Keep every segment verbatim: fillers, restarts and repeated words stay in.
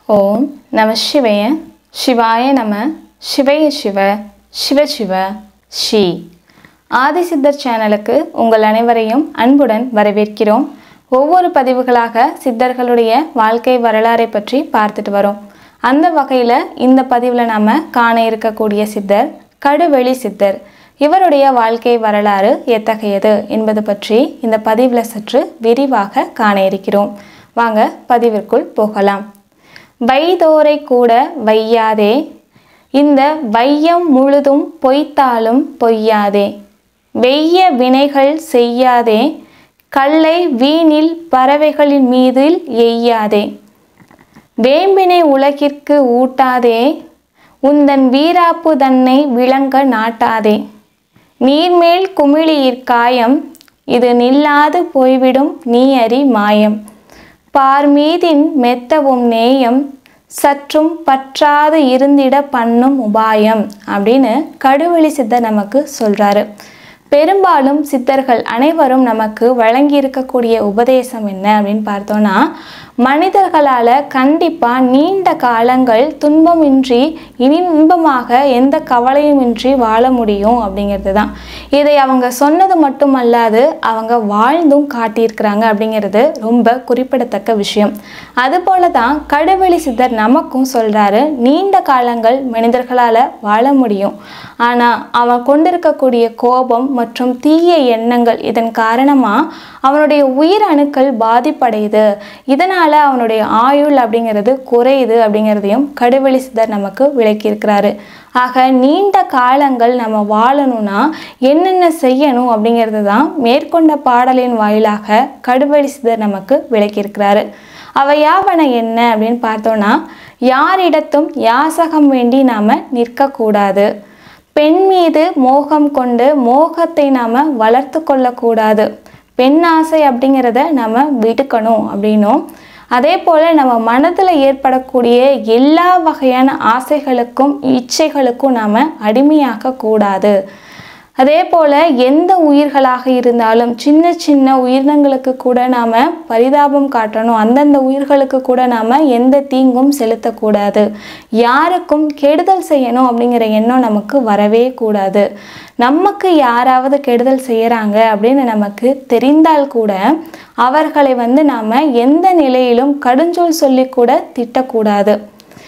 ஓம் நம சிவாய சிவாய நம சிவய சிவ சிவ சிவ ஸ்ரீ ஆதிசித்தர் சேனலுக்கு உங்கள் அனைவரையும் அன்புடன் வரவேற்கிறோம். ஒவ்வொரு பதிவுகளாக சித்தர்களுடைய வாழ்க்கை வரலாறை பற்றி பார்த்துட்டு வரோம். அந்த வகையில் இந்த பதிவில் நாம் காண இருக்கக்கூடிய சித்தர் கடுவெளி சித்தர். இவருடைய வாழ்க்கை வரலாறு எத்தகையது என்பது பற்றி இந்த பதிவில் சற்று விரிவாக காண இருக்கிறோம். வாங்க பதிவிற்குள் போகலாம். வைதோரை கூட வையாதே, இந்த வையம் முழுதும் பொய்த்தாலும் பொய்யாதே, வெய்ய வினைகள் செய்யாதே, கல்லை வீணில் பறவைகளின் மீதில் எய்யாதே, வேம்பினை உலகிற்கு ஊட்டாதே, உந்தன் வீராப்பு தன்னை விளங்க நாட்டாதே, நீர்மேல் குமிழியிற்காயம், இது நில்லாது போய்விடும் நீ அறி மாயம், பார்மீதின் மெத்தவும் நேயம், சற்றும் பற்றாது இருந்திட பண்ணும் உபாயம் அப்படின்னு கடுவெளி சித்தர் நமக்கு சொல்றாரு. பெரும்பாலும் சித்தர்கள் அனைவரும் நமக்கு வழங்கி இருக்கக்கூடிய உபதேசம் என்ன அப்படின்னு பார்த்தோம்னா, மனிதர்களால் கண்டிப்பாக நீண்ட காலங்கள் துன்பமின்றி இன்பமாக எந்த கவலையுமின்றி வாழ முடியும் அப்படிங்கிறது தான். இதை அவங்க சொன்னது மட்டுமல்லாது அவங்க வாழ்ந்தும் காட்டியிருக்கிறாங்க அப்படிங்கிறது ரொம்ப குறிப்பிடத்தக்க விஷயம். அதுபோல தான் கடுவெளி சித்தர் நமக்கும் சொல்கிறாரு, நீண்ட காலங்கள் மனிதர்களால் வாழ முடியும். ஆனால் அவன் கொண்டிருக்கக்கூடிய கோபம் மற்றும் தீய எண்ணங்கள் இதன் காரணமாக அவனுடைய உயிர் அணுக்கள் பாதிப்படையுது. இதனால் அவனுடைய ஆயுள் அப்படிங்கிறது குறையுது அப்படிங்கிறதையும் கடுவெளி சித்தர் நமக்கு விளக்கியிருக்கிறாரு. ஆக நீண்ட காலங்கள் நம்ம வாழணும்னா என்னென்ன செய்யணும் அப்படிங்கிறது தான் மேற்கொண்ட பாடலின் வாயிலாக கடுவெளி சித்தர் நமக்கு விளக்கியிருக்கிறாரு. அவை யாவன என்ன அப்படின்னு பார்த்தோன்னா, யாரிடத்தும் யாசகம் வேண்டி நாம் நிற்கக்கூடாது, பெண் மீது மோகம் கொண்டு மோகத்தை நாம் வளர்த்து கொள்ளக்கூடாது, பெண் ஆசை அப்படிங்கிறத நம்ம விடுக்கணும் அப்படின்னும், அதே போல் நம்ம மனதில் ஏற்படக்கூடிய எல்லா வகையான ஆசைகளுக்கும் இச்சைகளுக்கும் நாம் அடிமையாக கூடாது. அதே போல் எந்த உயிர்களாக இருந்தாலும் சின்ன சின்ன உயிரினங்களுக்கு கூட நாம் பரிதாபம் காட்டணும், அந்தந்த உயிர்களுக்கு கூட நாம் எந்த தீங்கும் செலுத்தக்கூடாது, யாருக்கும் கெடுதல் செய்யணும் அப்படிங்கிற எண்ணம் நமக்கு வரவே கூடாது. நமக்கு யாராவது கெடுதல் செய்கிறாங்க அப்படின்னு நமக்கு தெரிந்தால் கூட அவர்களை வந்து நாம் எந்த நிலையிலும் கடுஞ்சொல் சொல்லி கூட திட்டக்கூடாது,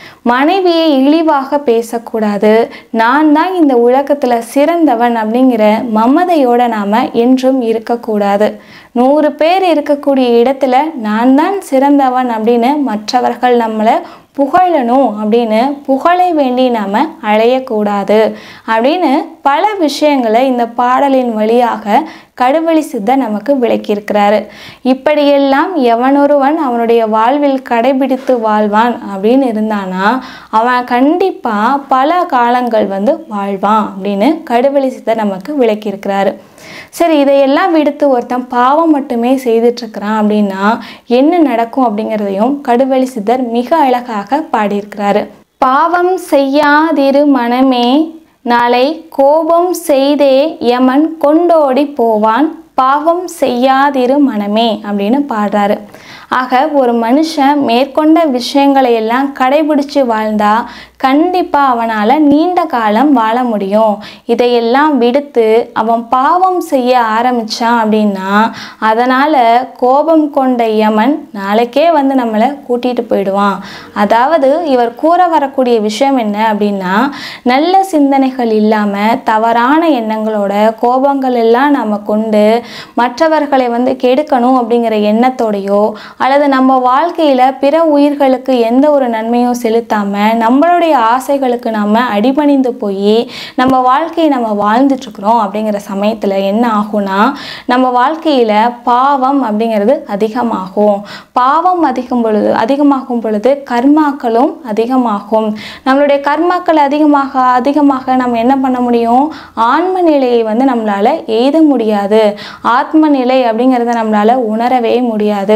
மனைவியை இழிவாக பேசக்கூடாது, நான் தான் இந்த உலகத்தில் சிறந்தவன் அப்படிங்கிற மமதையோடு நாம் என்றும் இருக்கக்கூடாது. நூறு பேர் இருக்கக்கூடிய இடத்துல நான் தான் சிறந்தவன் அப்படின்னு மற்றவர்கள் நம்மளை புகழணும் அப்படின்னு புகழை வேண்டி நாம் அழையக்கூடாது அப்படின்னு பல விஷயங்களை இந்த பாடலின் வழியாக கடுவெளி சித்தர் நமக்கு விளக்கியிருக்கிறாரு. இப்படியெல்லாம் எவனொருவன் அவனுடைய வாழ்வில் கடைபிடித்து வாழ்வான் அப்படின்னு இருந்தானா அவன் கண்டிப்பாக பல காலங்கள் வந்து வாழ்வான் அப்படின்னு கடுவெளி சித்தர் நமக்கு விளக்கியிருக்கிறாரு. சரி, இதையெல்லாம் விடுத்து ஒருத்தன் பாவம் மட்டுமே செய்துட்ருக்கிறான் அப்படின்னா என்ன நடக்கும் அப்படிங்கிறதையும் கடுவெளி சித்தர் மிக அழகாக பாடியிருக்கிறாரு. பாவம் செய்யாதிரு மனமே, நாளை கோபம் செய்தே யமன் கொண்டோடி போவான், பாவம் செய்யாதிரு மனமே அப்படின்னு பாடுறாரு. ஆக ஒரு மனுஷன் மேற்கொண்ட விஷயங்களை எல்லாம் கடைபிடிச்சு வாழ்ந்தா கண்டிப்பாக அவனால் நீண்ட காலம் வாழ முடியும். இதையெல்லாம் விடுத்து அவன் பாவம் செய்ய ஆரம்பித்தான் அப்படின்னா அதனால் கோபம் கொண்ட யமன் நாளைக்கே வந்து நம்மளை கூட்டிகிட்டு போயிடுவான். அதாவது இவர் கூற வரக்கூடிய விஷயம் என்ன அப்படின்னா, நல்ல சிந்தனைகள் இல்லாமல் தவறான எண்ணங்களோட கோபங்கள் எல்லாம் நம்ம கொண்டு மற்றவர்களை வந்து கெடுக்கணும் அப்படிங்கிற எண்ணத்தோடையோ அல்லது நம்ம வாழ்க்கையில் பிற உயிர்களுக்கு எந்த ஒரு நன்மையும் செலுத்தாமல் நம்மளுடைய ஆசைகளுக்கு நம்ம அடிபணிந்து போய் நம்ம வாழ்க்கையை நம்ம வாழ்ந்துட்டுருக்குறோம் அப்படிங்கிற சமயத்தில் என்ன ஆகும்னா நம்ம வாழ்க்கையில் பாவம் அப்படிங்கிறது அதிகமாகும். பாவம் அதிகம் பொழுது அதிகமாகும் பொழுது கர்மாக்களும் அதிகமாகும். நம்மளுடைய கர்மாக்கள் அதிகமாக அதிகமாக நம்ம என்ன பண்ண முடியும், ஆன்ம நிலையை வந்து நம்மளால் எய்த முடியாது. ஆத்ம நிலை அப்படிங்கிறத நம்மளால் உணரவே முடியாது. இறைவன்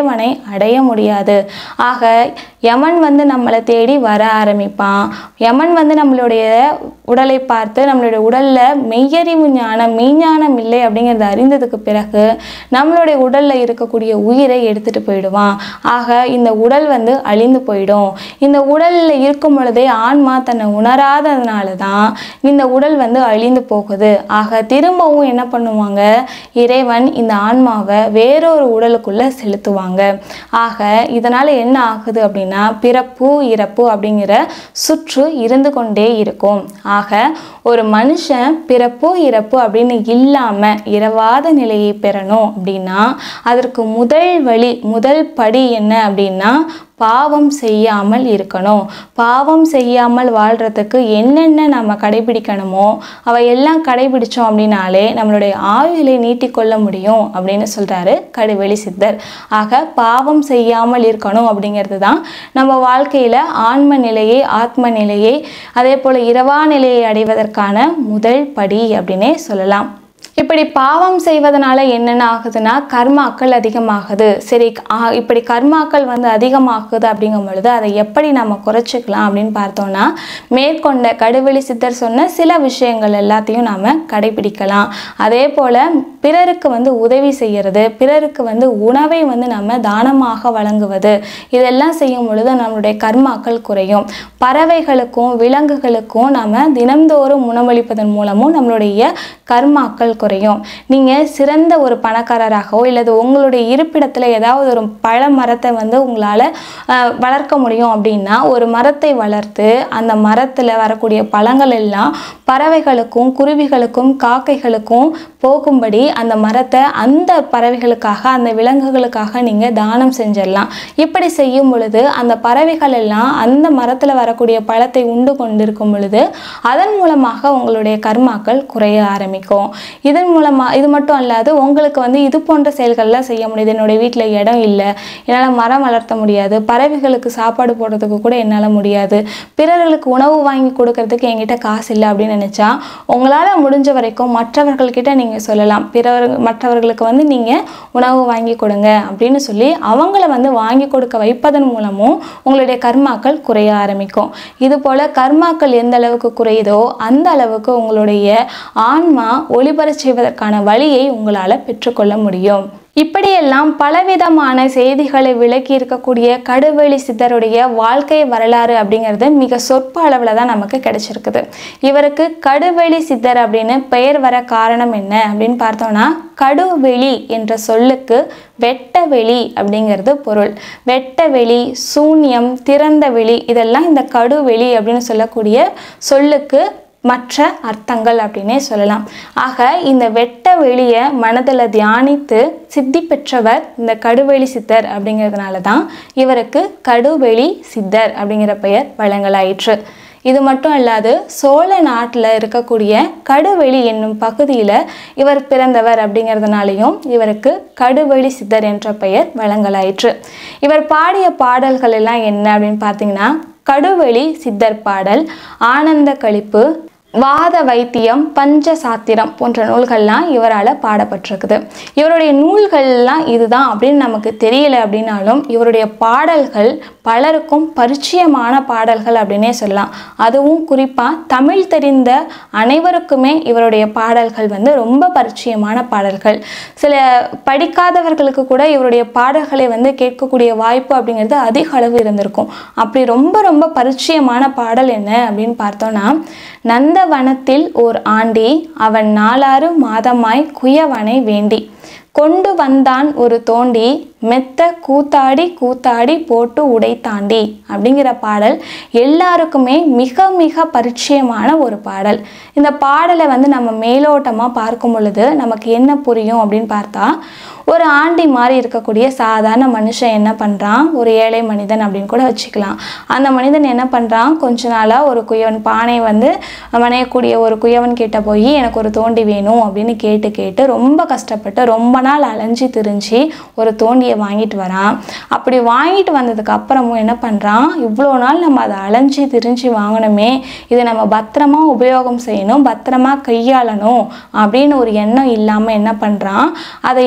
இறைவனை அடைய முடியாது. ஆக யமன் வந்து நம்மளை தேடி வர ஆரம்பிப்பான். யமன் வந்து நம்மளுடைய உடலை பார்த்து நம்மளுடைய உடலில் மெய்யறிவு ஞானம் மெய்ஞானம் இல்லை அப்படிங்கிறத அறிந்ததுக்கு பிறகு நம்மளுடைய உடலில் இருக்கக்கூடிய உயிரை எடுத்துகிட்டு போயிடுவான். ஆக இந்த உடல் வந்து அழிந்து போயிடும். இந்த உடலில் இருக்கும் பொழுதே ஆன்மா தன்னை உணராததுனால தான் இந்த உடல் வந்து அழிந்து போகுது. ஆக திரும்பவும் என்ன பண்ணுவாங்க, இறைவன் இந்த ஆன்மாவை வேறொரு உடலுக்குள்ளே செலுத்துவாங்க. ஆக இதனால் என்ன ஆகுது அப்படின்னா பிறப்பு இறப்பு அப்படிங்கிற சுற்று இருந்து கொண்டே இருக்கும். ஆக ஒரு மனுஷன் பிறப்பு இறப்பு அப்படின்னு இல்லாமல் இரவாத நிலையை பெறணும் அப்படின்னா அதற்கு முதல் வழி முதல் படி என்ன அப்படின்னா பாவம் செய்யாமல் இருக்கணும். பாவம் செய்யாமல் வாழ்கிறதுக்கு என்னென்ன நம்ம கடைபிடிக்கணுமோ அவை எல்லாம் கடைபிடிச்சோம் அப்படின்னாலே நம்மளுடைய ஆயுளை நீட்டிக்கொள்ள முடியும் அப்படின்னு சொல்கிறாரு கடுவெளி சித்தர். ஆக பாவம் செய்யாமல் இருக்கணும் அப்படிங்கிறது தான் நம்ம வாழ்க்கையில் ஆன்ம நிலையை ஆத்ம நிலையை அதே போல் இரவா நிலையை அடைவதற்கான முதல் படி அப்படின்னே சொல்லலாம். இப்படி பாவம் செய்வதனால என்னென்ன ஆகுதுன்னா கர்மாக்கள் அதிகமாகுது. சரி, இப்படி கர்மாக்கள் வந்து அதிகமாகுது அப்படிங்கும் பொழுது அதை எப்படி நம்ம குறைச்சிக்கலாம் அப்படின்னு பார்த்தோம்னா மேற்கொண்ட கடுவெளி சித்தர் சொன்ன சில விஷயங்கள் எல்லாத்தையும் நாம் கடைபிடிக்கலாம். அதே போல் பிறருக்கு வந்து உதவி செய்கிறது, பிறருக்கு வந்து உணவை வந்து நம்ம தானமாக வழங்குவது, இதெல்லாம் செய்யும் பொழுது நம்மளுடைய கர்மாக்கள் குறையும். பறவைகளுக்கும் விலங்குகளுக்கும் நம்ம தினம்தோறும் உணவளிப்பதன் மூலமும் நம்மளுடைய கர்மாக்கள் குறையும். நீங்கள் சிறந்த ஒரு பணக்காரராகவோ இல்லது உங்களுடைய இருப்பிடத்தில் ஏதாவது ஒரு பழ மரத்தை வந்து உங்களால் வளர்க்க முடியும் அப்படின்னா ஒரு மரத்தை வளர்த்து அந்த மரத்தில் வரக்கூடிய பழங்கள் எல்லாம் பறவைகளுக்கும் குருவிகளுக்கும் காக்கைகளுக்கும் போகும்படி அந்த மரத்தை அந்த பறவைகளுக்காக அந்த விலங்குகளுக்காக நீங்கள் தானம் செஞ்சிடலாம். இப்படி செய்யும் பொழுது அந்த பறவைகள் எல்லாம் அந்த மரத்தில் வரக்கூடிய பழத்தை உண்டு கொண்டிருக்கும் பொழுது அதன் மூலமாக உங்களுடைய கர்மாக்கள் குறைய ஆரம்பிக்கும். இதன் மூலமாக இது மட்டும் அல்லாது உங்களுக்கு வந்து இது போன்ற செயல்கள்லாம் செய்ய முடியுது. என்னுடைய வீட்டில் இடம் இல்லை, என்னால் மரம் வளர்த்த முடியாது, பறவைகளுக்கு சாப்பாடு போடுறதுக்கு கூட என்னால் முடியாது, பிறர்களுக்கு உணவு வாங்கி கொடுக்கறதுக்கு என்கிட்ட காசு இல்லை அப்படின்னு நினச்சா உங்களால் முடிஞ்ச வரைக்கும் மற்றவர்கள்கிட்ட நீங்கள் சொல்லலாம். பிறர் மற்றவர்களுக்கு வந்து நீங்கள் உணவு வாங்கி கொடுங்க அப்படின்னு சொல்லி அவங்கள வந்து வாங்கி கொடுக்க வைப்பதன் மூலமும் உங்களுடைய கர்மாக்கள் குறைய ஆரம்பிக்கும். இது போல் கர்மாக்கள் எந்த அளவுக்கு குறையுதோ அந்த அளவுக்கு உங்களுடைய ஆன்மா ஒளிபர செய்வதற்கான வழியை உங்களால் பெற்றுக்கொள்ள முடியும். இப்படியெல்லாம் பலவிதமான செய்திகளை விளக்கி இருக்கக்கூடிய கடுவெளி சித்தருடைய வாழ்க்கை வரலாறு அப்படிங்கிறது மிக சொற்ப அளவில் தான் நமக்கு கிடைச்சிருக்குது. இவருக்கு கடுவெளி சித்தர் அப்படின்னு பெயர் வர காரணம் என்ன அப்படின்னு பார்த்தோம்னா கடுவெளி என்ற சொல்லுக்கு வெட்ட வெளி அப்படிங்கிறது பொருள். வெட்ட வெளி, சூன்யம், திறந்த வெளி இதெல்லாம் இந்த கடுவெளி அப்படின்னு சொல்லக்கூடிய சொல்லுக்கு மற்ற அர்த்தங்கள் அப்படின்னே சொல்லலாம். ஆக இந்த வெட்ட வெளியை மனதில் தியானித்து சித்தி பெற்றவர் இந்த கடுவெளி சித்தர் அப்படிங்கிறதுனால தான் இவருக்கு கடுவெளி சித்தர் அப்படிங்கிற பெயர் வழங்கலாயிற்று. இது மட்டும் அல்லாது சோழ நாட்டில் இருக்கக்கூடிய கடுவெளி என்னும் பகுதியில் இவர் பிறந்தவர் அப்படிங்கிறதுனாலையும் இவருக்கு கடுவெளி சித்தர் என்ற பெயர் வழங்கலாயிற்று. இவர் பாடிய பாடல்கள் எல்லாம் என்ன அப்படின்னு பார்த்தீங்கன்னா கடுவெளி சித்தர் பாடல், ஆனந்த களிப்பு, வாத வைத்தியம், பஞ்ச சாத்திரம் போன்ற நூல்கள்லாம் இவரால் பாடப்பட்டிருக்குது. இவருடைய நூல்கள்லாம் இதுதான் அப்படின்னு நமக்கு தெரியல அப்படின்னாலும் இவருடைய பாடல்கள் பலருக்கும் பரிச்சயமான பாடல்கள் அப்படின்னே சொல்லலாம். அதுவும் குறிப்பாக தமிழ் தெரிந்த அனைவருக்குமே இவருடைய பாடல்கள் வந்து ரொம்ப பரிச்சயமான பாடல்கள். சில படிக்காதவர்களுக்கு கூட இவருடைய பாடல்களை வந்து கேட்கக்கூடிய வாய்ப்பு அப்படிங்கிறது அதிக அளவு இருந்திருக்கும். அப்படி ரொம்ப ரொம்ப பரிச்சயமான பாடல் என்ன அப்படின்னு பார்த்தோன்னா நந்தவனத்தில் ஓர் ஆண்டி அவன் நாலாறு மாதமாய் குயவனை வேண்டி கொண்டு வந்தான் ஒரு தோண்டி மெத்த கூத்தாடி கூத்தாடி போட்டு உடை தாண்டி அப்படிங்கிற பாடல் எல்லாருக்குமே மிக மிக பரிச்சயமான ஒரு பாடல். இந்த பாடலை வந்து நம்ம மேலோட்டமாக பார்க்கும் பொழுது நமக்கு என்ன புரியும் அப்படின்னு பார்த்தா ஒரு ஆண்டி மாதிரி இருக்கக்கூடிய சாதாரண மனுஷன் என்ன பண்ணுறான், ஒரு ஏழை மனிதன் அப்படின்னு கூட வச்சுக்கலாம். அந்த மனிதன் என்ன பண்ணுறான், கொஞ்ச நாளாக ஒரு குயவன் பானை வந்து மனையக்கூடிய ஒரு குயவன் கிட்ட போய் எனக்கு ஒரு தோண்டி வேணும் அப்படின்னு கேட்டு கேட்டு ரொம்ப கஷ்டப்பட்டு ரொம்ப நாள் அலைஞ்சி திரிஞ்சு ஒரு தோண்டியை வாங்கிட்டு வரான். அப்படி வாங்கிட்டு வந்ததுக்கு அப்புறமும் என்ன பண்ணுறான், இவ்வளோ நாள் நம்ம அதை அலைஞ்சி திரிஞ்சு வாங்கணுமே, இதை நம்ம பத்திரமா உபயோகம் செய்யணும், பத்திரமா கையாளணும் அப்படின்னு ஒரு எண்ணம் இல்லாமல் என்ன பண்ணுறான், அதை எடுத்துக்கிட்டு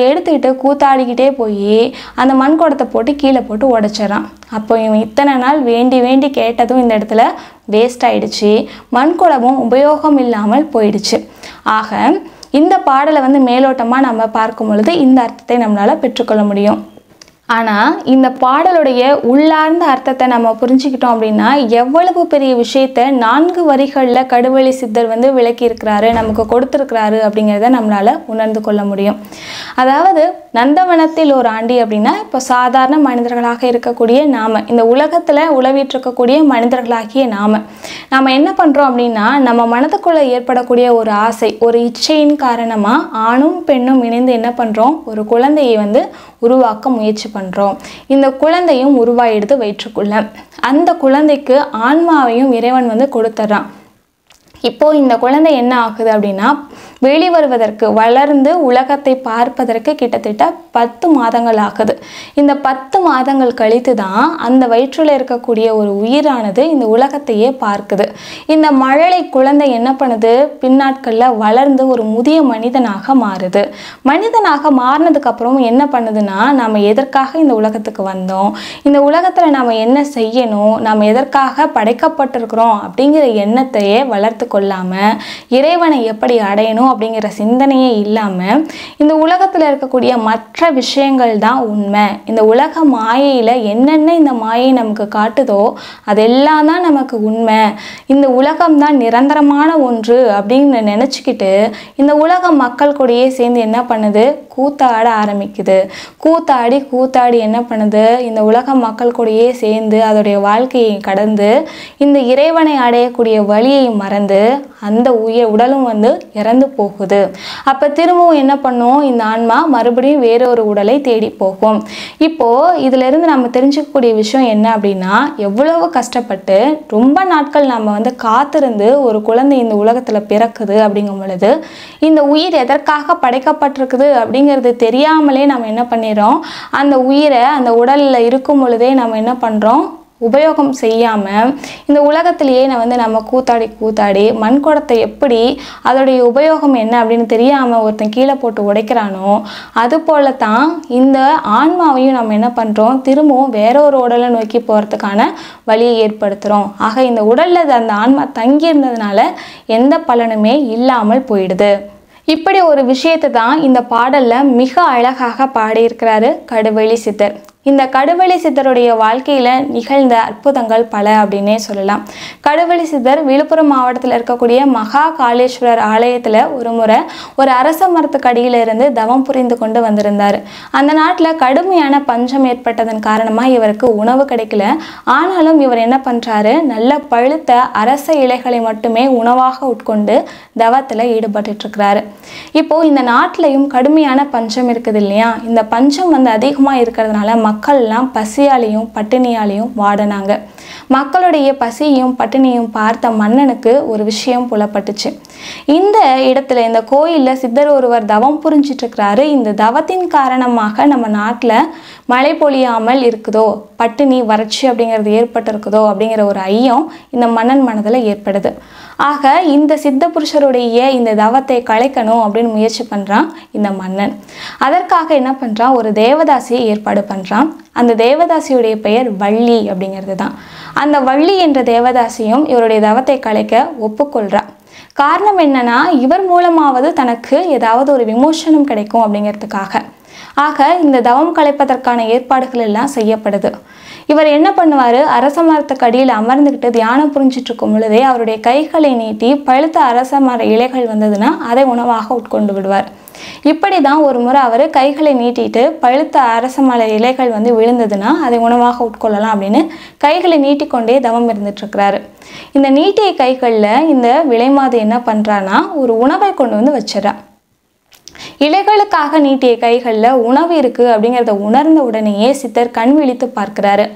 சொல்லிட்டு கூத்தாடிக்கிட்டே போய் அந்த மண் குடத்தை போட்டு கீழே போட்டு உடைச்சிடறான். அப்போ இவன் இத்தனை நாள் வேண்டி வேண்டி கேட்டதும் இந்த இடத்துல வேஸ்ட் ஆயிடுச்சு, மண் குடமும் உபயோகம் இல்லாமல் போயிடுச்சு. ஆக இந்த பாடலை வந்து மேலோட்டமாக நம்ம பார்க்கும் பொழுது இந்த அர்த்தத்தை நம்மளால் பெற்றுக்கொள்ள முடியும். ஆனால் இந்த பாடலுடைய உள்ளார்ந்த அர்த்தத்தை நம்ம புரிஞ்சுக்கிட்டோம் அப்படின்னா எவ்வளவு பெரிய விஷயத்தை நான்கு வரிகளில் கடுவெளி சித்தர் வந்து விளக்கியிருக்கிறாரு, நமக்கு கொடுத்துருக்கிறாரு அப்படிங்கிறத நம்மளால் உணர்ந்து கொள்ள முடியும். அதாவது நந்தவனத்தில் ஒரு ஆண்டி அப்படின்னா இப்போ சாதாரண மனிதர்களாக இருக்கக்கூடிய நாம, இந்த உலகத்தில் உலவிட்டிருக்கக்கூடிய மனிதர்களாகிய நாம நாம் என்ன பண்ணுறோம் அப்படின்னா நம்ம மனதுக்குள்ளே ஏற்படக்கூடிய ஒரு ஆசை, ஒரு இச்சையின் காரணமாக ஆணும் பெண்ணும் இணைந்து என்ன பண்ணுறோம், ஒரு குழந்தையை வந்து உருவாக்க முயற்சி பண்ணுறோம். இந்த குழந்தையும் உருவாயிடுது வயிற்றுக்குள்ள. அந்த குழந்தைக்கு ஆன்மாவையும் இறைவன் வந்து கொடுத்துட்றான். இப்போ இந்த குழந்தை என்ன ஆகுது அப்படின்னா வெளிவருவதற்கு, வளர்ந்து உலகத்தை பார்ப்பதற்கு கிட்டத்தட்ட பத்து மாதங்கள் ஆகுது. இந்த பத்து மாதங்கள் கழித்து தான் அந்த வயிற்றில் இருக்கக்கூடிய ஒரு உயிரானது இந்த உலகத்தையே பார்க்குது. இந்த மழலை குழந்தை என்ன பண்ணுது, பின்னாட்களில் வளர்ந்து ஒரு முதிய மனிதனாக மாறுது. மனிதனாக மாறினதுக்கு அப்புறம் என்ன பண்ணுதுன்னா, நாம் எதற்காக இந்த உலகத்துக்கு வந்தோம், இந்த உலகத்தில் நாம் என்ன செய்யணும், நாம் எதற்காக படைக்கப்பட்டிருக்கிறோம் அப்படிங்கிற எண்ணத்தையே வளர்த்து கொள்ளாமல் இறைவனை எப்படி அடையணும் அப்படிங்கிற சிந்தனையே இல்லாமல் இந்த உலகத்தில் இருக்கக்கூடிய மற்ற விஷயங்கள் தான் உண்மை, இந்த உலக மாயையில் என்னென்ன இந்த மாயை நமக்கு காட்டுதோ அதெல்லாம் தான் நமக்கு உண்மை, இந்த உலகம்தான் நிரந்தரமான ஒன்று அப்படின்னு நினச்சிக்கிட்டு இந்த உலக மக்கள் கூடயே சேர்ந்து என்ன பண்ணுது, கூத்தாட ஆரம்பிக்குது. கூத்தாடி கூத்தாடி என்ன பண்ணுது, இந்த உலக மக்கள் கூடயே சேர்ந்து அதோடைய வாழ்க்கையை கடந்து இந்த இறைவனை அடையக்கூடிய வழியை மறந்து அந்த உயிர் உடலும் வந்து இறந்து போகுது. அப்போ திரும்பவும் என்ன பண்ணும், இந்த ஆன்மா மறுபடியும் வேறொரு உடலை தேடி போகும். இப்போது இதிலிருந்து நம்ம தெரிஞ்சுக்கக்கூடிய விஷயம் என்ன அப்படின்னா, எவ்வளவு கஷ்டப்பட்டு ரொம்ப நாட்கள் நம்ம வந்து காத்திருந்து ஒரு குழந்தை இந்த உலகத்தில் பிறக்குது அப்படிங்கும் பொழுது இந்த உயிர் எதற்காக படைக்கப்பட்டிருக்குது அப்படிங்கிறது தெரியாமலே நம்ம என்ன பண்ணிடுறோம், அந்த உயிரை அந்த உடலில் இருக்கும் பொழுதே நம்ம என்ன பண்ணுறோம், உபயோகம் செய்யாமல் இந்த உலகத்திலேயே நான் வந்து நம்ம கூத்தாடி கூத்தாடி மண் குடத்தை எப்படி அதோடைய உபயோகம் என்ன அப்படின்னு தெரியாமல் ஒருத்தன் கீழே போட்டு உடைக்கிறானோ அது போல தான் இந்த ஆன்மாவையும் நம்ம என்ன பண்ணுறோம், திரும்பவும் வேற ஒரு உடலை நோக்கி போகிறதுக்கான வழியை ஏற்படுத்துகிறோம். ஆக இந்த உடலில் அந்த ஆன்மா தங்கியிருந்ததுனால எந்த பலனுமே இல்லாமல் போயிடுது. இப்படி ஒரு விஷயத்தை தான் இந்த பாடலில் மிக அழகாக பாடியிருக்கிறாரு கடுவெளி சித்தர். இந்த கடுவெளி சித்தருடைய வாழ்க்கையில் நிகழ்ந்த அற்புதங்கள் பல அப்படின்னே சொல்லலாம். கடுவெளி சித்தர் விழுப்புரம் மாவட்டத்தில் இருக்கக்கூடிய மகா காளேஸ்வரர் ஆலயத்தில் ஒரு முறை ஒரு அரச மரத்துக்கு அடியில் இருந்து தவம் புரிந்து கொண்டு வந்திருந்தார். அந்த நாட்டில் கடுமையான பஞ்சம் ஏற்பட்டதன் காரணமாக இவருக்கு உணவு கிடைக்கல. ஆனாலும் இவர் என்ன பண்ணுறாரு, நல்ல பழுத்த அரச இலைகளை மட்டுமே உணவாக உட்கொண்டு தவத்தில் ஈடுபட்டுருக்கிறாரு. இப்போது இந்த நாட்டிலையும் கடுமையான பஞ்சம் இருக்குது இல்லையா, இந்த பஞ்சம் வந்து அதிகமாக இருக்கிறதுனால மக்கள்லாம் பசியாலையும் பட்டினியாலையும் வாடினாங்க. மக்களுடைய பசியையும் பட்டினியும் பார்த்த மன்னனுக்கு ஒரு விஷயம் புலப்பட்டுச்சு. இந்த இடத்துல இந்த கோயிலில் சித்தர் ஒருவர் தவம் புரிஞ்சிட்டு இருக்கிறாரு, இந்த தவத்தின் காரணமாக நம்ம நாட்டில் மழை பொழியாமல் இருக்குதோ, பட்டினி வறட்சி அப்படிங்கிறது ஏற்பட்டிருக்குதோ அப்படிங்கிற ஒரு ஐயம் இந்த மன்னன் மனதில் ஏற்படுது. ஆக இந்த சித்த புருஷருடைய இந்த தவத்தை கலைக்கணும் அப்படின்னு முயற்சி பண்ணுறான் இந்த மன்னன். அதற்காக என்ன பண்ணுறான், ஒரு தேவதாசியை ஏற்பாடு பண்ணுறான். அந்த தேவதாசியுடைய பெயர் வள்ளி அப்படிங்கிறது தான். அந்த வள்ளி என்ற தேவதாசியும் இவருடைய தவத்தை கலைக்க ஒப்புக்கொள்கிறான். காரணம் என்னன்னா, இவர் மூலமாவது தனக்கு ஏதாவது ஒரு விமோசனம் கிடைக்கும் அப்படிங்கிறதுக்காக. ஆக இந்த தவம் கலைப்பதற்கான ஏற்பாடுகள் எல்லாம் செய்யப்படுது. இவர் என்ன பண்ணுவார், அரச மரத்துக்கு அடியில் அமர்ந்துக்கிட்டு தியானம் புரிஞ்சிட்டு இருக்கும் பொழுதே அவருடைய கைகளை நீட்டி பழுத்த அரச மர இலைகள் வந்ததுன்னா அதை உணவாக உட்கொண்டு விடுவார். இப்படி தான் ஒரு முறை அவர் கைகளை நீட்டிட்டு பழுத்த அரச மர இலைகள் வந்து விழுந்ததுன்னா அதை உணவாக உட்கொள்ளலாம் அப்படின்னு கைகளை நீட்டிக்கொண்டே தவம் இருந்துட்டுருக்கிறாரு. இந்த நீட்டிய கைகளில் இந்த விலைமாது என்ன பண்ணுறான்னா ஒரு உணவை கொண்டு வந்து வச்சிடறான். இலைகளுக்காக நீட்டிய கைகளில் உணவு இருக்குது அப்படிங்கிறத உணர்ந்த உடனேயே சித்தர் கண் விழித்து பார்க்கிறாரு.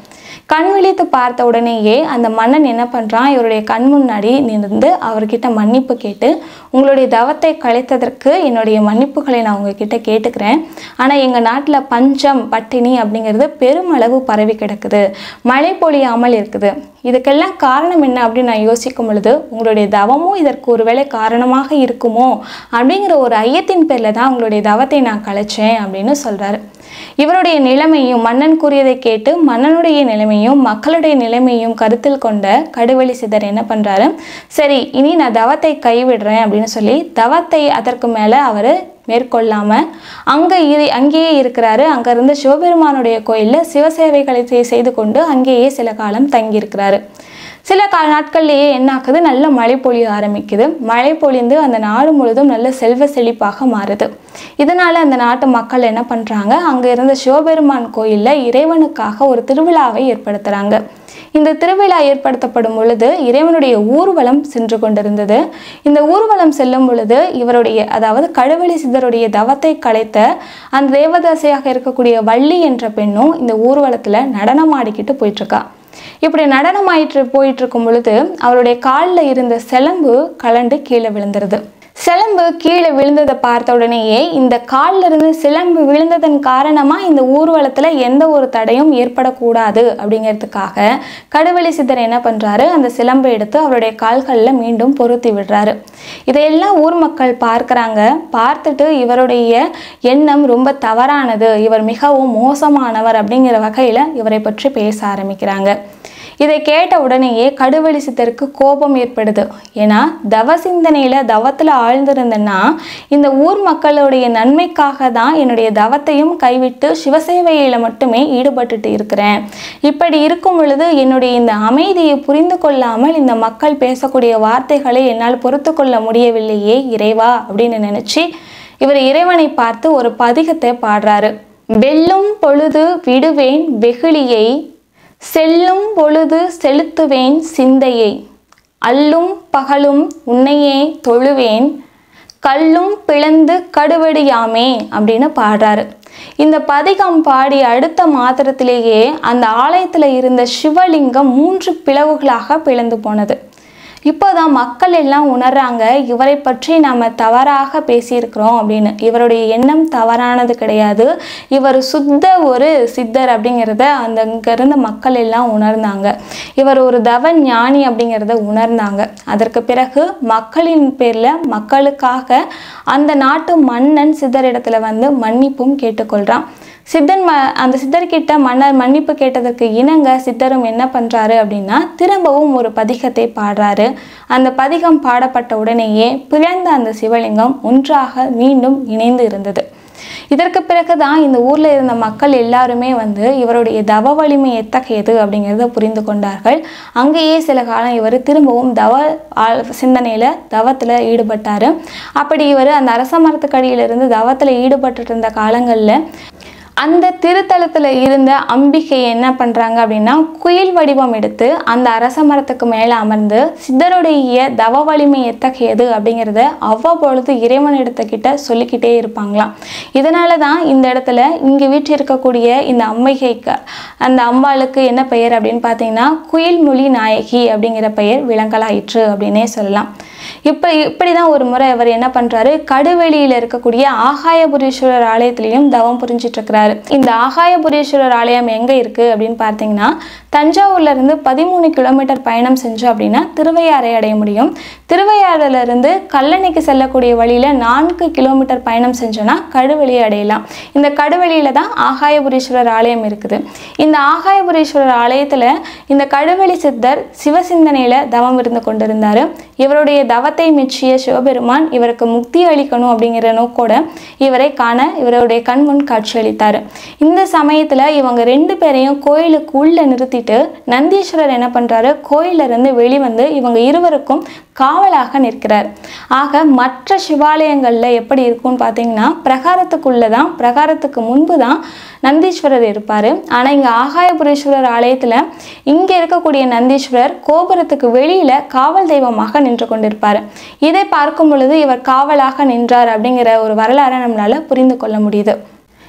கண் விழித்து பார்த்த உடனேயே அந்த மன்னன் என்ன பண்ணுறான், இவருடைய கண் முன்னாடி நின்று அவர்கிட்ட மன்னிப்பு கேட்டு, உங்களுடைய தவத்தை கழித்ததற்கு என்னுடைய மன்னிப்புகளை நான் உங்ககிட்ட கேட்டுக்கிறேன். ஆனால் எங்கள் நாட்டில் பஞ்சம் பட்டினி அப்படிங்கிறது பெருமளவு பரவி கிடக்குது, மழை பொழியாமல் இருக்குது. இதுக்கெல்லாம் காரணம் என்ன அப்படின்னு நான் யோசிக்கும் பொழுது உங்களுடைய தவமும் இதற்கு ஒருவேளை காரணமாக இருக்குமோ அப்படிங்கிற ஒரு ஐயத்தின் பேரில் தான் உங்களுடைய தவத்தை நான் கழிச்சேன் அப்படின்னு சொல்கிறாரு. இவருடைய நிலைமையும் மன்னன் கூறியதை கேட்டு மன்னனுடைய நிலைமையும் மக்களுடைய நிலைமையும் கருத்தில் கொண்ட கடுவெளி சித்தர் என்ன பண்ணுறாரு, சரி இனி நான் தவத்தை கைவிடுறேன் அப்படின்னு சொல்லி தவத்தை அதற்கு மேலே அவர் மேற்கொள்ளாமல் அங்கே இரு அங்கேயே இருக்கிறாரு. அங்கேருந்து சிவபெருமானுடைய கோயிலில் சிவசேவைகளை செய்து கொண்டு அங்கேயே சில காலம் தங்கியிருக்கிறாரு. சில கா நாட்கள்லேயே என்ன ஆகுது, நல்ல மழை பொழிய ஆரம்பிக்குது. மழை பொழிந்து அந்த நாடு முழுதும் நல்ல செல்வ செழிப்பாக மாறுது. இதனால் அந்த நாட்டு மக்கள் என்ன பண்ணுறாங்க, அங்கே இருந்த சிவபெருமான் கோயிலில் இறைவனுக்காக ஒரு திருவிழாவை ஏற்படுத்துகிறாங்க. இந்த திருவிழா ஏற்படுத்தப்படும் பொழுது இறைவனுடைய ஊர்வலம் சென்று கொண்டிருந்தது. இந்த ஊர்வலம் செல்லும் பொழுது இவருடைய அதாவது கடுவெளி சித்தருடைய தவத்தை கலைத்த அந்த தேவதாசையாக இருக்கக்கூடிய வள்ளி என்ற பெண்ணும் இந்த ஊர்வலத்தில் நடனம் ஆடிக்கிட்டு போயிட்டுருக்கா. இப்படி நடனம் ஆயிட்டு போயிட்டு இருக்கும் பொழுது அவருடைய காலில் இருந்த சிலம்பு கலண்டு கீழே விழுந்துருது. சிலம்பு கீழே விழுந்ததை பார்த்த உடனேயே இந்த காலில் இருந்து சிலம்பு விழுந்ததன் காரணமாக இந்த ஊர்வலத்தில் எந்த ஒரு தடையும் ஏற்படக்கூடாது அப்படிங்கிறதுக்காக கடுவெளி சித்தர் என்ன பண்ணுறாரு, அந்த சிலம்பை எடுத்து அவருடைய கால்களில் மீண்டும் பொருத்தி விடுறாரு. இதையெல்லாம் ஊர் மக்கள் பார்க்குறாங்க. பார்த்துட்டு இவருடைய எண்ணம் ரொம்ப தவறானது, இவர் மிகவும் மோசமானவர் அப்படிங்கிற வகையில் இவரை பற்றி பேச ஆரம்பிக்கிறாங்க. இதை கேட்ட உடனேயே கடுவெளி சித்தருக்கு கோபம் ஏற்படுது. ஏன்னா தவ சிந்தனையில் தவத்தில் ஆழ்ந்திருந்தேன்னா இந்த ஊர் மக்களுடைய நன்மைக்காக தான் என்னுடைய தவத்தையும் கைவிட்டு சிவசேவையில் மட்டுமே ஈடுபட்டுட்டு இருக்கிறேன். இப்படி இருக்கும் பொழுது என்னுடைய இந்த அமைதியை புரிந்து கொள்ளாமல் இந்த மக்கள் பேசக்கூடிய வார்த்தைகளை என்னால் பொறுத்து கொள்ள முடியவில்லையே இறைவா அப்படின்னு நினச்சி இவர் இறைவனை பார்த்து ஒரு பதிகத்தை பாடுறாரு. வெல்லும் பொழுது விடுவேன் வெகுளியை, செல்லும் பொழுது செலுத்துவேன் சிந்தையை, அல்லும் பகலும் உன்னையே தொழுவேன், கல்லும் பிளந்து கடுவெடியாமே அப்படின்னு பாடுறாரு. இந்த பதிகம் பாடி அடுத்த மாத்திரத்திலேயே அந்த ஆலயத்தில் இருந்த சிவலிங்கம் மூன்று பிளவுகளாக பிளந்து போனது. இப்போதான் மக்கள் எல்லாம் உணர்றாங்க இவரை பற்றி நாம் தவறாக பேசியிருக்கிறோம் அப்படின்னு. இவருடைய எண்ணம் தவறானது கிடையாது, இவர் சுத்த ஒரு சித்தர் அப்படிங்கிறத அந்த இங்கே இருந்த மக்கள் எல்லாம் உணர்ந்தாங்க. இவர் ஒரு தவ ஞானி அப்படிங்கிறத உணர்ந்தாங்க. அதற்கு பிறகு மக்களின் பேரில் மக்களுக்காக அந்த நாட்டு மன்னன் சித்தரிடத்துல வந்து மன்னிப்பும் கேட்டுக்கொள்கிறான். சித்தன் ம அந்த சித்தர்கிட்ட மன்னர் மன்னிப்பு கேட்டதற்கு இணங்க சித்தரும் என்ன பண்ணுறாரு அப்படின்னா திரும்பவும் ஒரு பதிகத்தை பாடுறாரு. அந்த பதிகம் பாடப்பட்ட உடனேயே பிளந்த அந்த சிவலிங்கம் ஒன்றாக மீண்டும் இணைந்து இருந்தது. இதற்கு பிறகு தான் இந்த ஊரில் இருந்த மக்கள் எல்லாருமே வந்து இவருடைய தவ வலிமை எத்தகையது அப்படிங்கிறத புரிந்து கொண்டார்கள். அங்கேயே சில காலம் இவர் திரும்பவும் தவ சிந்தனையில் தவத்தில் ஈடுபட்டார். அப்படி இவர் அந்த அரச மரத்துக்கடியிலிருந்து தவத்தில் ஈடுபட்டு இருந்த காலங்களில் அந்த திருத்தலத்தில் இருந்த அம்பிகை என்ன பண்ணுறாங்க அப்படின்னா குயில் வடிவம் எடுத்து அந்த அரச மரத்துக்கு மேலே அமர்ந்து சித்தருடைய தவ வலிமை எத்தகையது அப்படிங்கிறத அவ்வப்பொழுது இறைவன் இடத்துக்கிட்ட சொல்லிக்கிட்டே இருப்பாங்களாம். இதனால தான் இந்த இடத்துல இங்கே வீட்டில் இருக்கக்கூடிய இந்த அம்பிகைக்கு அந்த அம்பாளுக்கு என்ன பெயர் அப்படின்னு பார்த்தீங்கன்னா குயில்மொழி நாயகி அப்படிங்கிற பெயர் விளங்கலாயிற்று அப்படின்னே சொல்லலாம். இப்போ இப்படி தான் ஒரு முறை அவர் என்ன பண்ணுறாரு, கடுவெளியில் இருக்கக்கூடிய ஆகாயபுரீஸ்வரர் ஆலயத்திலையும் தவம் புரிஞ்சிட்டு இருக்கிறாரு. இந்த ஆகாயபுரீஸ்வரர் ஆலயம் எங்கே இருக்குது அப்படின்னு பார்த்தீங்கன்னா தஞ்சாவூர்லேருந்து பதிமூணு கிலோமீட்டர் பயணம் செஞ்சோம் அப்படின்னா திருவையாறை அடைய முடியும். திருவையாறிலிருந்து கல்லணைக்கு செல்லக்கூடிய வழியில் நான்கு கிலோமீட்டர் பயணம் செஞ்சோன்னா கடுவெளியை அடையலாம். இந்த கடுவெளியில் தான் ஆகாயபுரீஸ்வரர் ஆலயம் இருக்குது. இந்த ஆகாயபுரீஸ்வரர் ஆலயத்தில் இந்த கடுவெளி சித்தர் சிவசிந்தனையில் தவம் இருந்து கொண்டிருந்தார். இவருடைய தவத்தை மெச்சிய சிவபெருமான் இவருக்கு முக்தி அளிக்கணும் அப்படிங்கிற நோக்கோட இவரை காண இவருடைய கண்முன் காட்சியளித்தார். இந்த சமயத்தில் இவங்க ரெண்டு பேரையும் கோயிலுக்கு உள்ளே நிறுத்திட்டு நந்தீஸ்வரர் என்ன பண்ணுறாரு, கோயிலிருந்து வெளிவந்து இவங்க இருவருக்கும் காவலாக நிற்கிறார். ஆக மற்ற சிவாலயங்களில் எப்படி இருக்கும்னு பார்த்தீங்கன்னா பிரகாரத்துக்குள்ளே தான் பிரகாரத்துக்கு முன்பு தான் நந்தீஸ்வரர் இருப்பார். ஆனால் இங்கே ஆகாயபுரீஸ்வரர் ஆலயத்தில் இங்கே இருக்கக்கூடிய நந்தீஸ்வரர் கோபுரத்துக்கு வெளியில் காவல் தெய்வமாக நின்று கொண்டிருப்பார். இதை பார்க்கும் பொழுது இவர் காவலாக நின்றார் அப்படிங்கிற ஒரு வரலாறை நம்மளால் புரிந்து கொள்ள முடியுது.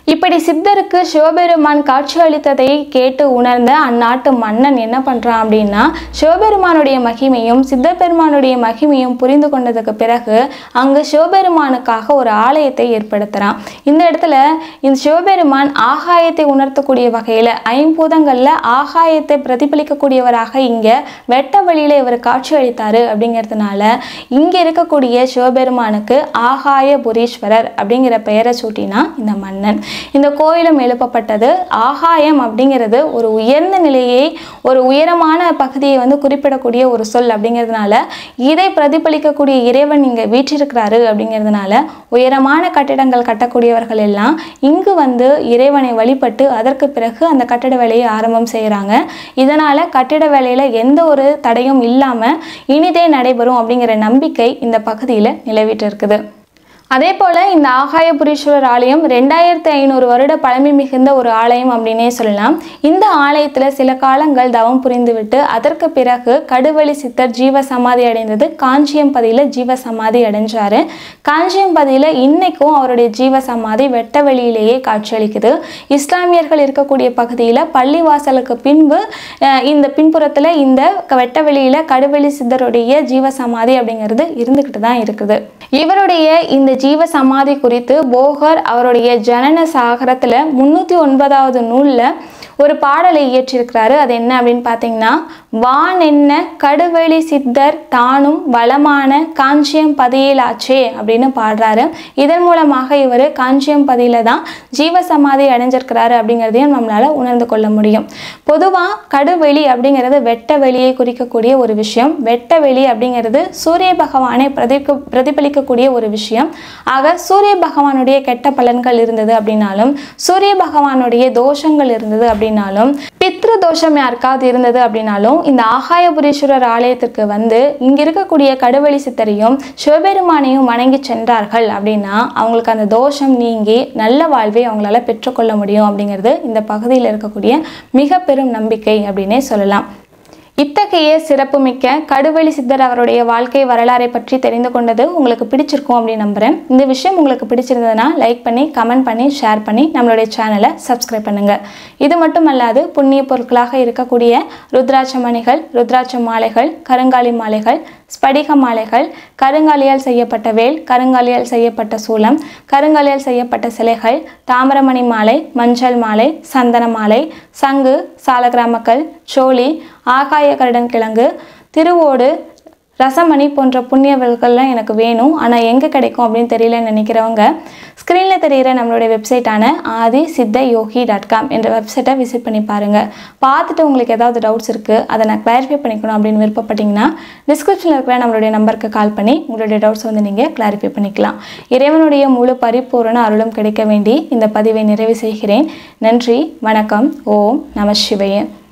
இப்படி சித்தருக்கு சிவபெருமான் காட்சி அளித்ததை கேட்டு உணர்ந்த அந்நாட்டு மன்னன் என்ன பண்ணுறான் அப்படின்னா, சிவபெருமானுடைய மகிமையும் சித்தபெருமானுடைய மகிமையும் புரிந்து கொண்டதுக்கு பிறகு அங்கு சிவபெருமானுக்காக ஒரு ஆலயத்தை ஏற்படுத்துகிறான். இந்த இடத்துல இந்த சிவபெருமான் ஆகாயத்தை உணர்த்தக்கூடிய வகையில் ஐம்பூதங்களில் ஆகாயத்தை பிரதிபலிக்கக்கூடியவராக இங்கே வெட்ட வழியில் இவர் காட்சி அளித்தார். அப்படிங்கிறதுனால இங்கே இருக்கக்கூடிய சிவபெருமானுக்கு ஆகாய புரீஸ்வரர் அப்படிங்கிற பெயரை சூட்டினா இந்த மன்னன். இந்த கோயிலும் எழுப்பப்பட்டது. ஆகாயம் அப்படிங்கிறது ஒரு உயர்ந்த நிலையை, ஒரு உயரமான பகுதியை வந்து குறிப்பிடக்கூடிய ஒரு சொல். அப்படிங்கிறதுனால இதை பிரதிபலிக்கக்கூடிய இறைவன் இங்கே வீற்றிருக்கிறாரு. அப்படிங்கிறதுனால உயரமான கட்டிடங்கள் கட்டக்கூடியவர்கள் எல்லாம் இங்கு வந்து இறைவனை வழிபட்டு அதற்கு பிறகு அந்த கட்டிட வேலையை ஆரம்பம் செய்கிறாங்க. இதனால் கட்டிட வேலையில் எந்த ஒரு தடையும் இல்லாமல் இனிதே நடைபெறும் அப்படிங்கிற நம்பிக்கை இந்த பகுதியில் நிலவிட்டு இருக்குது. அதே போல் இந்த ஆகாயபுரீஸ்வரர் ஆலயம் ரெண்டாயிரத்தி ஐநூறு வருட பழமை மிகுந்த ஒரு ஆலயம் அப்படின்னே சொல்லலாம். இந்த ஆலயத்தில் சில காலங்கள் தவம் புரிந்துவிட்டு அதற்கு பிறகு கடுவெளி சித்தர் ஜீவ சமாதி அடைந்தது. காஞ்சியம்பதியில் ஜீவ சமாதி அடைஞ்சார். காஞ்சியம்பதியில் இன்னைக்கும் அவருடைய ஜீவ சமாதி வெட்ட வெளியிலேயே காட்சியளிக்குது. இஸ்லாமியர்கள் இருக்கக்கூடிய பகுதியில் பள்ளிவாசலுக்கு பின்பு இந்த பின்புறத்தில் இந்த வெட்ட வெளியில் கடுவெளி சித்தருடைய ஜீவ சமாதி அப்படிங்கிறது இருந்துக்கிட்டு தான் இருக்குது. இவருடைய இந்த ஜீவ சமாதி குறித்து போகர் அவருடைய ஜனன சாகரத்தில் முன்னூற்றி ஒன்பதாவது நூலில் ஒரு பாடலை இயற்றியிருக்கிறாரு. அது என்ன அப்படின்னு பார்த்தீங்கன்னா, வான் என்ன கடுவெளி சித்தர் தானும் வளமான காஞ்சியம் பதியிலாச்சே அப்படின்னு பாடுறாரு. இதன் மூலமாக இவர் காஞ்சியம் பதியில தான் ஜீவ சமாதி அடைஞ்சிருக்கிறாரு அப்படிங்கிறதையும் நம்மளால உணர்ந்து கொள்ள முடியும். பொதுவாக கடுவெளி அப்படிங்கிறது வெட்ட வெளியை குறிக்கக்கூடிய ஒரு விஷயம். வெட்ட வெளி அப்படிங்கிறது சூரிய பகவானை பிரதிக்க பிரதிபலிக்கக்கூடிய ஒரு விஷயம். ஆக சூரிய பகவானுடைய கெட்ட பலன்கள் இருந்தது அப்படின்னாலும், சூரிய பகவானுடைய தோஷங்கள் இருந்தது அப்படின்னாலும், பித்ரு தோஷம் யாருக்காவது இருந்தது அப்படின்னாலும் இந்த ஆகாயபுரீஸ்வரர் ஆலயத்திற்கு வந்து இங்க இருக்கக்கூடிய கடுவெளி சித்தரையும் சிவபெருமானையும் வணங்கி சென்றார்கள் அப்படின்னா அவங்களுக்கு அந்த தோஷம் நீங்கி நல்ல வாழ்வை அவங்களால பெற்றுக்கொள்ள முடியும். அப்படிங்கிறது இந்த பகுதியில் இருக்கக்கூடிய மிக பெரும் நம்பிக்கை அப்படின்னே சொல்லலாம். இத்தகைய சிறப்புமிக்க கடுவெளி சித்தர் அவருடைய வாழ்க்கை வரலாறை பற்றி தெரிந்து கொண்டது உங்களுக்கு பிடிச்சிருக்கும் அப்படின்னு நம்புகிறேன். இந்த விஷயம் உங்களுக்கு பிடிச்சிருந்ததுன்னா லைக் பண்ணி, கமெண்ட் பண்ணி, ஷேர் பண்ணி நம்மளுடைய சேனலை சப்ஸ்கிரைப் பண்ணுங்கள். இது மட்டும் அல்லாது புண்ணிய பொருட்களாக இருக்கக்கூடிய ருத்ராட்ச மணிகள், ருத்ராட்ச மாலைகள், கருங்காலி மாலைகள், ஸ்படிக மாலைகள், கருங்காலியால் செய்யப்பட்ட வேல், கருங்காலியால் செய்யப்பட்ட சூலம், கருங்காலியால் செய்யப்பட்ட சிலைகள், தாமரமணி மாலை, மஞ்சள் மாலை, சந்தன மாலை, சங்கு, சாலகிராமக்கல், சோழி, ஆகாய கருடன் கிழங்கு, திருவோடு, ரசமணி போன்ற புண்ணியவர்கள்லாம் எனக்கு வேணும், ஆனால் எங்கே கிடைக்கும் அப்படின்னு தெரியலன்னு நினைக்கிறவங்க ஸ்க்ரீனில் தெரிகிற நம்மளுடைய வெப்சைட்டான ஆதி சித்த யோகி டாட் காம் என்ற வெப்சைட்டை விசிட் பண்ணி பாருங்கள். பார்த்துட்டு உங்களுக்கு ஏதாவது டவுட்ஸ் இருக்குது, அதை நான் கிளாரிஃபை பண்ணிக்கணும் அப்படின்னு விருப்பப்பட்டிங்கன்னா டிஸ்கிரிப்ஷனில் இருக்கிற நம்மளுடைய நம்பருக்கு கால் பண்ணி உங்களுடைய டவுட்ஸ் வந்து நீங்கள் கிளாரிஃபை பண்ணிக்கலாம். இறைவனுடைய முழு பரிபூரண அருளும் கிடைக்க வேண்டி இந்த பதிவை நிறைவு செய்கிறேன். நன்றி, வணக்கம். ஓம் நம சிவாய.